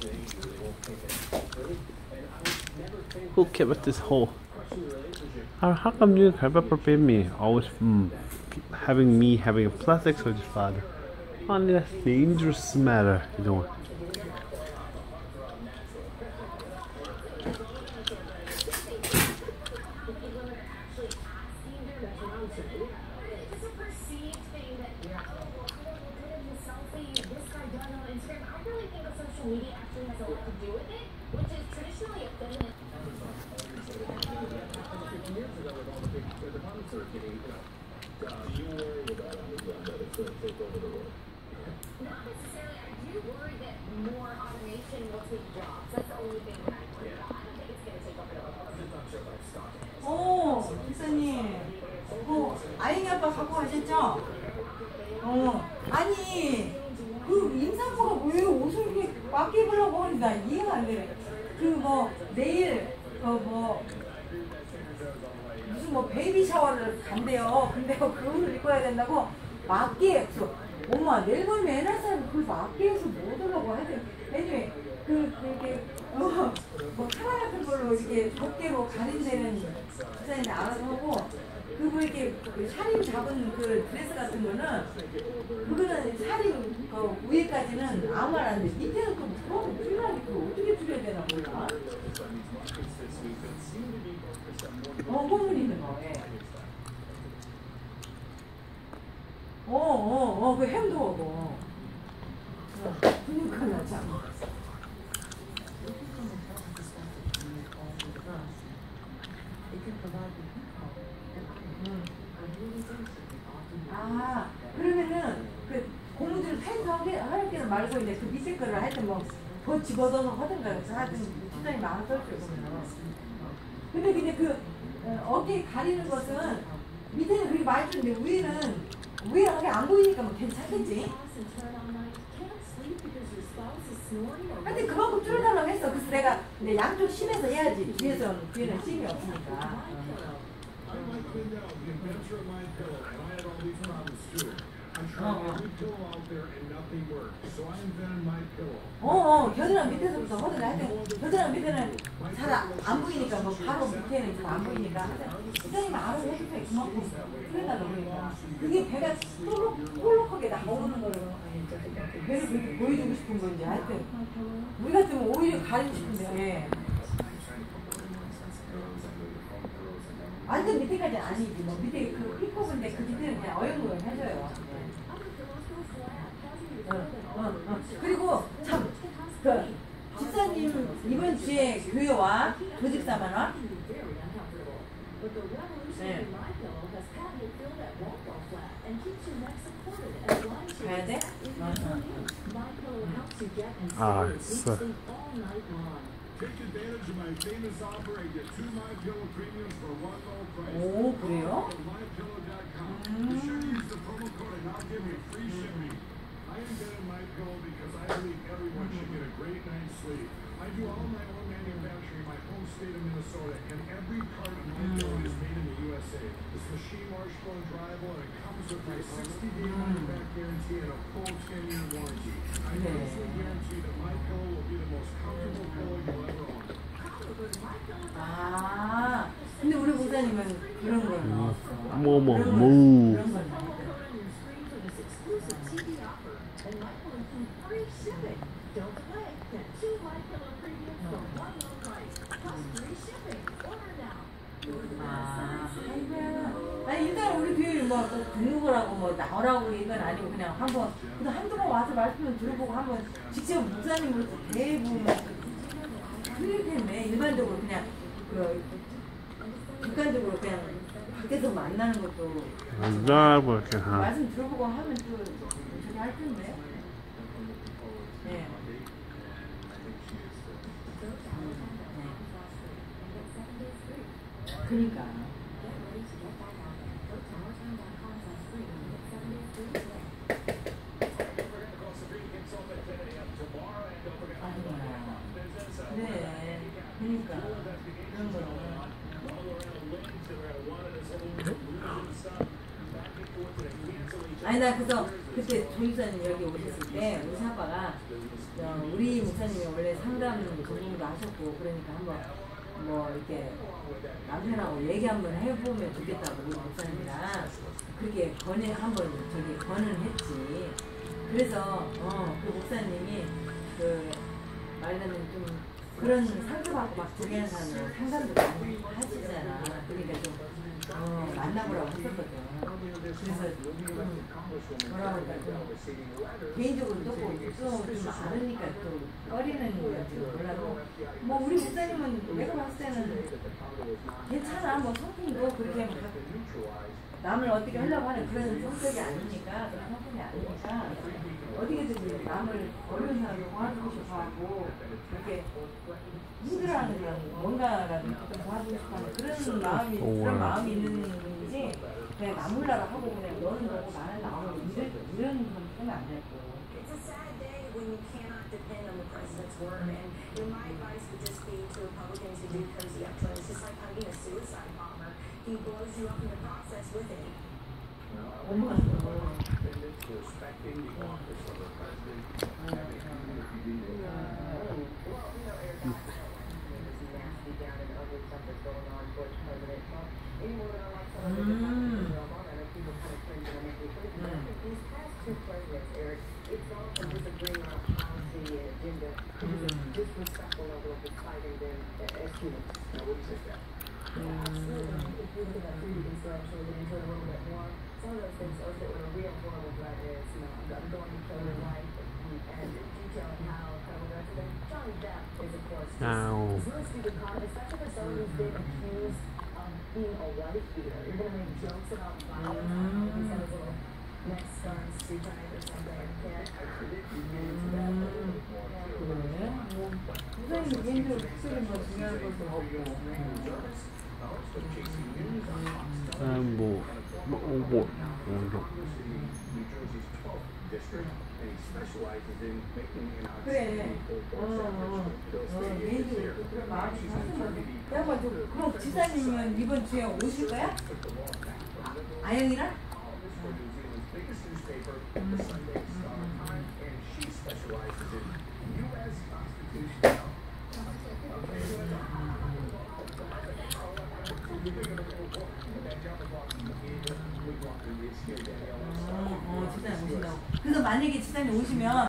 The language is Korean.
Who kept this hole? How come you never forbid me? Always having me having a plastic surgery father. Only that's dangerous matter, you know. 기사님. 아잉이 아빠 갖고 가셨죠? 아니, 그 임산부가 왜 옷을 이렇게 막 입으려고 하는지 나 이해가 안 되네. 내일, 무슨 베이비 샤워를 간대요. 근데 그 옷을 입어야 된다고 맞게 했어. 엄마, 내일 모레 애 낳은 사람이 그걸 맞게 해서 못 오려고 하지. 애초에, 이렇게, 카라 같은 걸로 이렇게 덮개로 가린 데는 디자인이 알아서 하고, 이렇게 샤링 잡은 그 드레스 같은 거는, 그거는 샤링 위에까지는 아무 말 안 돼. 밑에는 또 무거운 줄라니 그거 어떻게 줄여야 되나 몰라. 콧물 있는 거, 예. 그 햄도 하고. 그니까 나 참. 그러면은 그 고무줄 펜서 하얗게는 말고 이제 그 밑에 거를 하여튼 더 집어넣어서 하든가 하여튼 시간이 많았을 거예요. 근데 그 어깨 가리는 것은 밑에는 그렇게 많이 주는데 위에는 그게 안 보이니까 괜찮겠지? 하여튼 그만큼 줄여달라고 했어. 그래서 내가 양쪽 심해서 해야지. 뒤에는 심이 없으니까. 겨드랑 밑에서부터 하더니 하여튼 겨드랑 밑에는 잘 안 보이니까 바로 밑에는 잘 안 보이니까 시장님 알아서 해주세요. 그만큼 줄여달라고 그러니까 그게 배가 꼴록하게 나오는 거를 배를 그렇게 보여주고 싶은 건지 하여튼 우리 같으면 오히려 가리고 싶은데 완전 밑에까지는 아니지. 밑에 그 픽업인데 그 밑에는 그냥 어영부영 해줘요. 그리고 참 집사님 이번 주에 교회 와? 조집사만 와? 네. 가야 돼? 진짜. 오, 그래요? I invented my pillow because I believe everyone should get a great night's sleep. I do all my own manufacturing in my home state of Minnesota, and every part of my pillow is made in the USA. It's machine washable and dryable, and it comes with my 60-day money-back guarantee and a full 10-year warranty. I personally guarantee that my pillow will be the most comfortable pillow you'll ever own. 근데 우리 목사님은 그런 걸 넣었어. 그런 걸 넣었어. 아니 일단 우리 교회를 등록을 하고 나오라고 이건 아니고 그냥 한번 한두 번 와서 말씀을 들어보고 한번 직접 목사님으로 대부분 그럴 텐데 일반적으로 그냥 객관적으로 그냥 밖에서 만나는 것도 말씀 들어보고 하면 또 저기 할 텐데. 네. 그러니까. 네. 그러니까 그런 거는. 아니 나 그래서 그때 조유사님 여기 오셨을 때 우리 아빠가 우리 우리 목사님이 원래 상담 전문도 하셨고 그러니까 한번 뭐 이렇게 남편하고 얘기 한번 해보면 좋겠다고 우리 목사님이랑 그렇게 한번 권유했지. 그래서 그 목사님이 그 말하자면 좀 그런 상처받고 막 조개하는 사람은 상담도 많이 하시잖아. 그러니까 좀 만나보라고 했었거든. 그래서 뭐라고 할까 개인적으로 좀 아르니까 좀 꺼리는 건지 몰라도 뭐 우리 목사님은 내가 봤을 때는 괜찮아. 뭐 성품도 그렇게 남을 어떻게 하려고 하는 그런 성격이 아니니까 그런 성품이 아니니까 어디든지 남을 어려운 사람을 도와주고 싶어하고 그렇게 힘들어하는 그런 뭔가라도 좀 도와주고 싶어하는 그런 마음이 있는 분이지 그냥 나물라고 하고 그냥 너는 너고 나는 나오고 이런 건 하면 안 되고. It's a sad day when you cannot depend on the president's word, and my advice would just be to Republicans who do cozy up to him. It's just like hugging a suicide bomber. He blows you up in the process with it. Respecting the office of the president, having community This nasty down and ugly stuff that's going on towards President Trump. Any more than I like some of the Obama, and people kind of cringe when I make it. These past two presidents, Eric, it's gone from disagreeing on policy and agenda to a disrespectful level of deciding them as humans. Now, what do you think that? Absolutely. If you look at that previous story, I'm sure we'll get into it a little bit more. Some of those things are that were a real horrible threat is, I'm going to kill your wife, and detailing how kind of aggressive. And Johnny Depp is, of course, just really stupid comment, especially for someone who's been accused of being a wife beater. You're going to make jokes about violence. He's got his little neck scarred street tonight or something. I predict you get into that a little bit more. 선생님 개인적으로 특별히 뭐 중요한 것도 없고. 그래. 개인적으로 그런 마음이 있으면 내가 좀 그럼 지사님은 이번 주에 오실 거야? 아영이랑? 지사님 오신다고. 그래서 만약에 지사님 오시면